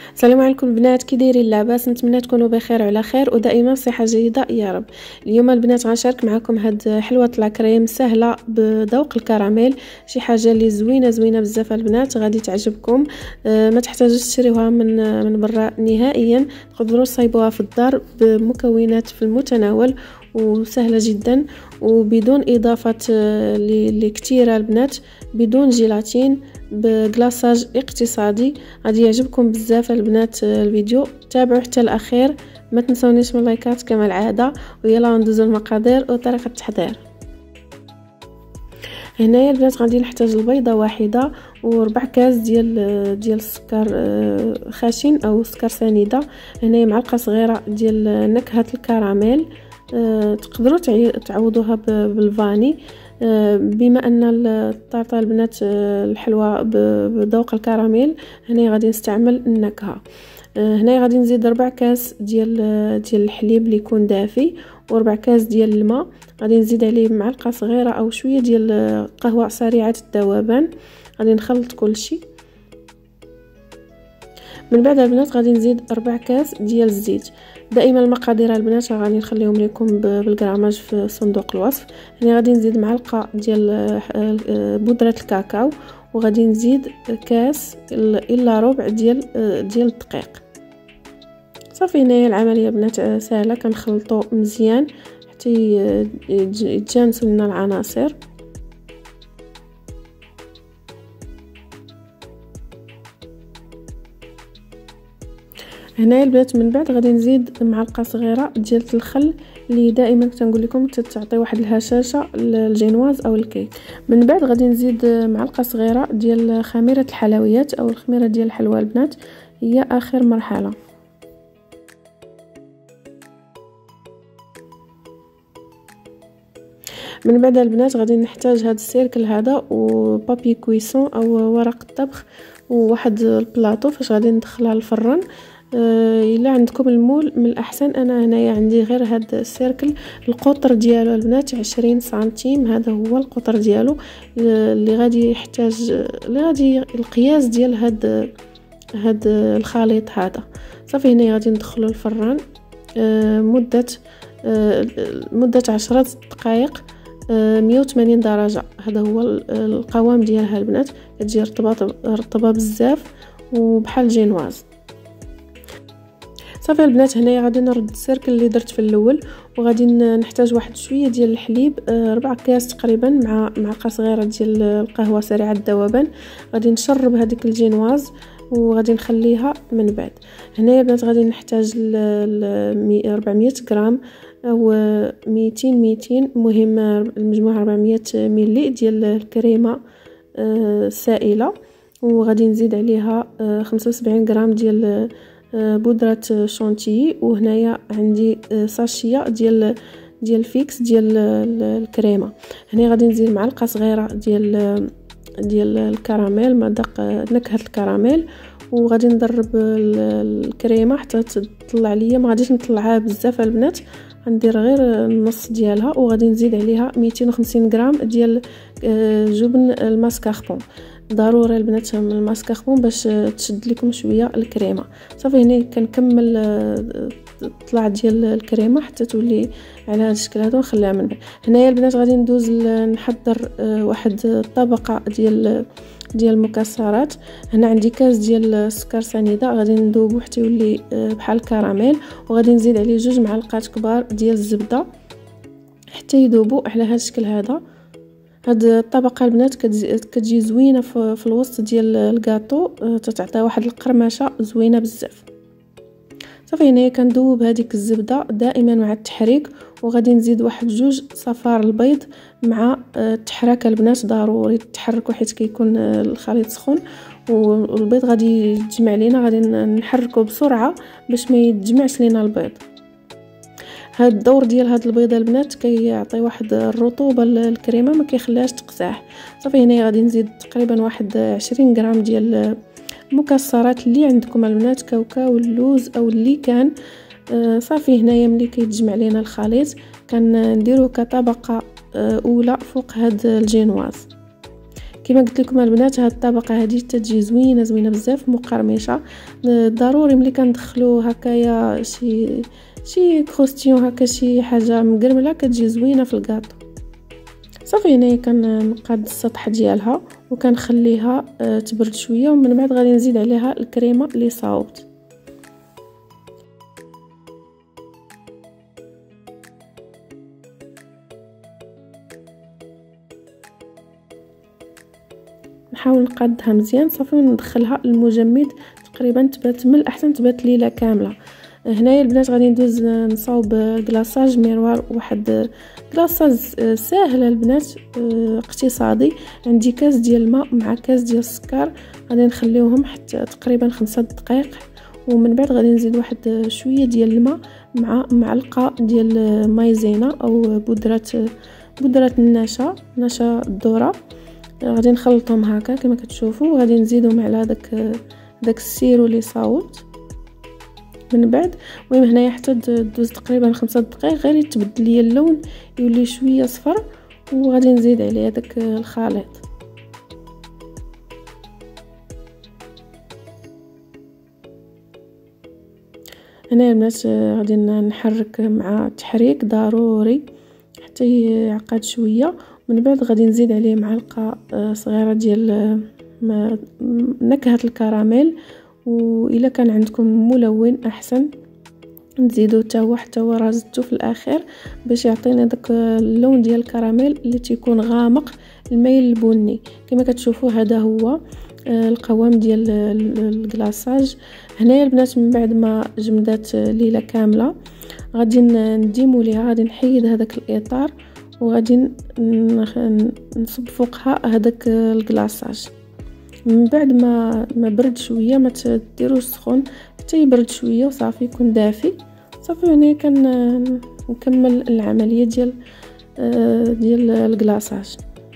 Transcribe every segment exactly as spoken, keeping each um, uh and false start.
السلام عليكم البنات، كي دايرين؟ لاباس؟ نتمنى تكونوا بخير وعلى خير ودائما صحه جيده يا رب. اليوم البنات غنشارك معكم هاد حلوه لاكريم سهله بذوق الكراميل، شي حاجه اللي زوينه زوينه بزاف البنات، غادي تعجبكم. آه ما تحتاجوش تشريوها من من برا نهائيا، تقدروا تصايبوها في الدار بمكونات في المتناول وسهله جدا وبدون اضافه اللي كثيره البنات، بدون جيلاتين، بكلاصاج اقتصادي. غادي يعجبكم بزاف البنات الفيديو، تابعوا حتى الاخير، ما تنسونيش من اللايكات كما العاده. ويلا ندوزو المقادير وطريقه التحضير. هنايا البنات غادي نحتاج البيضه واحده وربع كاس ديال ديال السكر خشن او سكر سنيده. هنايا معلقه صغيره ديال نكهه الكراميل، تقدروا تعوضوها بالفاني. بما ان الطارطه البنات الحلوه بذوق الكراميل، هنا غادي نستعمل النكهه. هنا غادي نزيد ربع كاس ديال ديال الحليب اللي يكون دافي وربع كاس ديال الماء. غادي نزيد عليه معلقه صغيره او شويه ديال قهوه سريعه الذوبان. غادي نخلط كل شيء. من بعد البنات غادي نزيد ربع كاس ديال الزيت. دائما المقادير البنات غادي نخليهم لكم بالغراماج في صندوق الوصف. هنا غادي نزيد معلقه ديال بودره الكاكاو، وغادي نزيد كاس الا ربع ديال ديال الدقيق. صافي هنايا العمليه بنات سهله، كنخلطوا مزيان حتى يتجانسوا لنا العناصر. هنايا البنات من بعد غادي نزيد معلقه صغيره ديال الخل اللي دائما كنقول لكم تعطي واحد الهشاشه للجينواز او الكيك. من بعد غادي نزيد معلقه صغيره ديال خميره الحلويات او الخميره ديال الحلوى البنات، هي اخر مرحله. من بعد البنات غادي نحتاج هذا السيركل هذا وبابي كويسون او ورق الطبخ وواحد البلاطو فاش غادي ندخلها الفران. آه الا عندكم المول من الاحسن. انا هنايا عندي غير هذا السيركل، القطر ديالو البنات عشرين سنتيم، هذا هو القطر ديالو اللي غادي يحتاج اللي غادي القياس ديال هذا هذا الخليط هذا. صافي هنا غادي ندخلو الفران آه مده آه مده عشرة دقائق مية وثمانين درجه. هذا هو القوام ديالها البنات، كتجي رطبه رطبه بزاف وبحال الجينواز. صافي البنات هنايا غادي نرد السيركل اللي درت في الاول، وغادي نحتاج واحد شويه ديال الحليب ربع كاس تقريبا مع معلقه صغيره ديال القهوه سريعه الذوبان. غادي نشرب هذيك الجينواز وغادي نخليها. من بعد هنايا البنات غادي نحتاج أربعمية غرام او ميتين ميتين، مهم المجموع أربعمية ملي ديال الكريمه السائله. وغادي نزيد عليها خمسة وسبعين غرام ديال بودره شونتيي. وهنايا عندي ساشيه ديال ديال فيكس ديال الكريمه. هنا غادي نزيد معلقه صغيره ديال ديال الكراميل، مذاق نكهه الكراميل. وغادي نضرب الكريمه حتى تطلع ليا، ما غاديش نطلعها بزاف البنات، غندير غير النص ديالها. وغادي نزيد عليها ميتين وخمسين غرام ديال جبن الماسكاربون. ضروري البنات من الماسكاربون باش تشد لكم شويه الكريمه. صافي هنا كنكمل الطلع ديال الكريمه حتى تولي على هذا الشكل هذا ونخليها. من بعد هنايا البنات غادي ندوز نحضر واحد الطبقه ديال ديال المكسرات. هنا عندي كاس ديال السكر سنيده، غادي ندوبو حتى يولي بحال الكراميل. وغادي نزيد عليه جوج معلقات كبار ديال الزبده حتى يذوبوا على هذا الشكل هذا. هاد الطبقه البنات كتجي زوينه في الوسط ديال الكاطو، تتعطي واحد القرمشه زوينه بزاف. صافي هنايا كندوب هذيك الزبده دائما مع التحريك. وغادي نزيد واحد جوج صفار البيض مع التحرك البنات، ضروري تحركوا حيت كيكون الخليط سخون والبيض غادي يتجمع لينا. غادي نحركه بسرعه باش ما يتجمعش لينا البيض. هاد الدور ديال هاد البيضه البنات كيعطي واحد الرطوبه للكريمه، ما كيخليهاش تقزح. صافي هنا غادي نزيد تقريبا واحد عشرين غرام ديال المكسرات اللي عندكم البنات، كاوكاو اللوز او اللي كان. آه صافي هنايا ملي كيتجمع لينا الخليط كنديروه كطبقه آه اولى فوق هاد الجينواز. كما قلت لكم البنات هاد الطبقه هذه تتجي زوينه زوينه بزاف مقرمشه. ضروري ملي كندخلو هكايا شي شي كروستيون هكا شي حاجه مقرمله كتجي زوينه في الكاطو. صافي هنايا كنقاد السطح ديالها وكنخليها تبرد شويه، ومن بعد غادي نزيد عليها الكريمه اللي صاوبت. نحاول نقادها مزيان صافي وندخلها المجمد تقريبا تبات من الاحسن تبات ليله كامله. هنايا البنات غادي ندوز نصاوب كلاصاج ميروار، واحد كلاصاج ساهل البنات اقتصادي. عندي كاس ديال الماء مع كاس ديال السكر، غادي نخليوهم حتى تقريبا خمسة دقائق، ومن بعد غادي نزيد واحد شويه ديال الماء مع معلقه ديال مايزينا او بودره بودره النشا نشا الذره. غادي نخلطهم هكا كما كتشوفوا، وغادي نزيدهم على داك داك السيرو اللي صاوبت من بعد. المهم هنايا حتى دوز تقريبا خمسة دقائق غير يتبدل لي اللون يولي شويه صفر، وغادي نزيد عليه داك الخليط. هنا البنات غادي نحرك مع التحريك ضروري حتى يعقد شويه، من بعد غادي نزيد عليه معلقه صغيره ديال نكهه الكراميل، واذا كان عندكم ملون احسن نزيدو حتى هو حتى هو رازتو في الاخير باش يعطينا داك اللون ديال الكراميل اللي تيكون غامق الميل البني. كما كتشوفوا هذا هو القوام ديال الكلاصاج. هنايا البنات من بعد ما جمدات ليله كامله غادي نديمو ليها، غادي نحيد هذاك الاطار وغادي نصب فوقها هذاك الكلاصاج. من بعد ما ما برد شويه، ما تديروش سخون حتى يبرد شويه وصافي يكون دافي. صافي هنا كان نكمل العمليه ديال ديال الكلاصاج.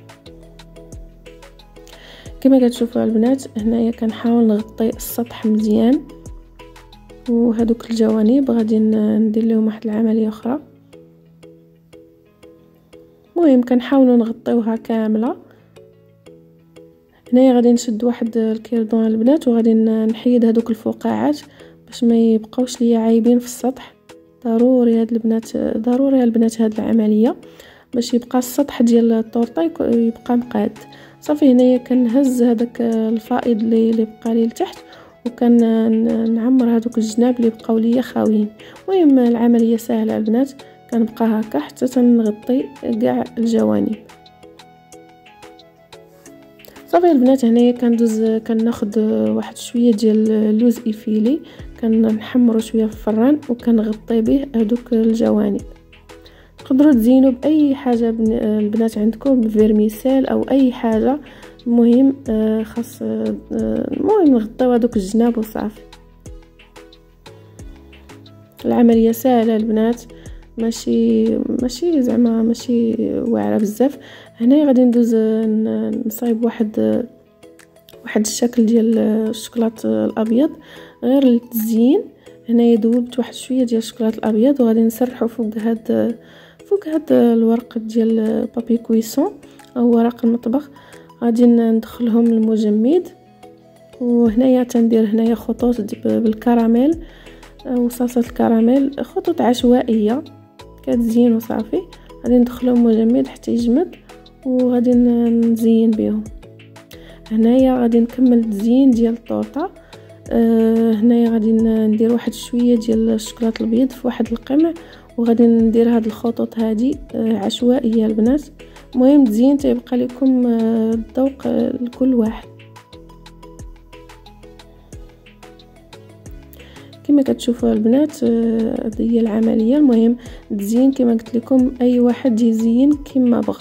كما كتشوفوا البنات هنايا كنحاول نغطي السطح مزيان، وهذوك الجوانب غادي ندير لهم واحد العمليه اخرى. المهم كنحاولوا نغطيوها كامله. هنايا غادي نشد واحد الكيردون البنات وغادي نحيد هذوك الفقاعات باش ما يبقاوش ليا عايبين في السطح. ضروري هاد البنات ضروري البنات هاد العمليه باش يبقى السطح ديال الطورطه يبقى مقاد. صافي هنايا كنهز هذاك الفائض اللي اللي بقى لي لتحت، وكان نعمر هذوك الجناب اللي بقاو ليا خاويين. المهم العمليه سهله البنات، كنبقى هكا حتى تنغطي كاع الجوانب. صافي البنات هنايا كندوز كناخذ واحد شويه ديال اللوز ايفيلي كنحمرو شويه في الفران وكنغطي به هذوك الجوانب. تقدروا تزينوا باي حاجه البنات عندكم بفيرميسيل او اي حاجه، المهم خاص المهم نغطيو هذوك الجناب وصافي. العمليه سهله البنات، ماشي ماشي زعما ماشي واعره بزاف. هنا غادي ندوز نصايب واحد واحد الشكل ديال الشوكولاط الابيض غير للتزيين. هنايا ذوبت واحد شويه ديال الشوكولاط الابيض وغادي نسرحو فوق هاد فوق هاد الورق ديال بابي كويسون او ورق المطبخ. غادي ندخلهم المجمد، وهنايا تندير هنايا خطوط بالكراميل وصلصه الكراميل، خطوط عشوائيه كتزين وصافي. غادي ندخلهم مجمد حتى يجمد وغادي نزين بهم. هنايا غادي نكمل التزيين ديال الطورطه. آه هنايا غادي ندير واحد شويه ديال الشوكولاط الابيض في واحد القمع، وغادي ندير هاد الخطوط هذه آه عشوائيه البنات. المهم تزيين تيبقى لكم آه الذوق آه لكل واحد. كما كتشوفوا البنات هذه هي العمليه. المهم تزيين كما قلت لكم اي واحد يزين كما بغى.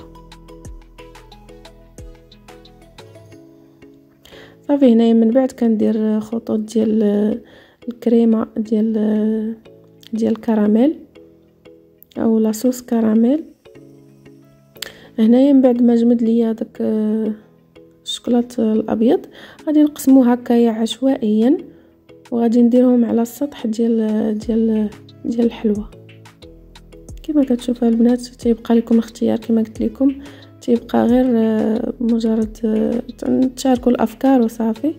صافي هنايا من بعد كندير خطوط ديال الكريمه ديال ديال الكراميل او لاصوص كراميل. هنايا من بعد ما جمد ليا داك الشوكولاط الابيض غادي نقسمو هكايا عشوائيا وغادي نديرهم على السطح ديال ديال ديال الحلوه. كما كتشوفوا البنات تيبقى لكم اختيار كما قلت لكم، تيبقى غير مجرد تشاركوا الافكار وصافي.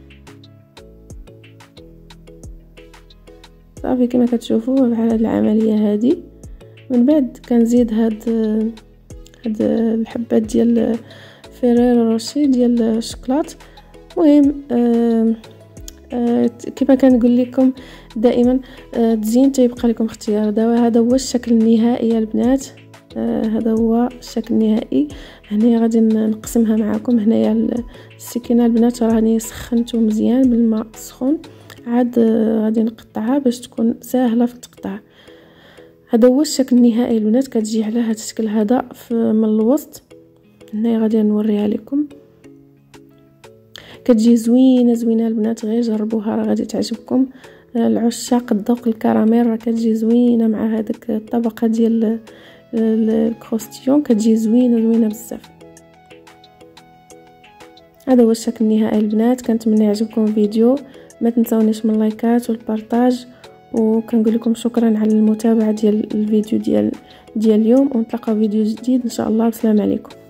صافي كما كتشوفوا بحال هاد العمليه هذه. من بعد كنزيد هاد هاد الحبات ديال فيريرو روشي ديال الشوكولات. المهم آه آه كما كنقول لكم دائما آه تزيين تيبقى لكم اختيار. دابا هذا هو الشكل النهائي يا البنات. آه هذا هو الشكل النهائي. هنا غادي نقسمها معكم. هنايا السكينه البنات راني سخنته مزيان بالماء السخون، عاد آه غادي نقطعها باش تكون سهله في التقطيع. هذا هو الشكل النهائي البنات. كتجي على هذا الشكل هذا من الوسط. هنا غادي نوريها لكم، كتجي زوينه زوينه البنات، غير جربوها راه غادي تعجبكم. العشاق الذوق الكراميل راه كتجي زوينه مع هذيك الطبقه ديال الكروستيون، كتجي زوينه زوينه بزاف. هذا هو الشكل النهائي البنات. كنتمنى يعجبكم الفيديو، ما تنسونيش من اللايكات والبارطاج، وكنقول لكم شكرا على المتابعه ديال الفيديو ديال ديال اليوم، ونتلاقاو فيديو جديد ان شاء الله. والسلام عليكم.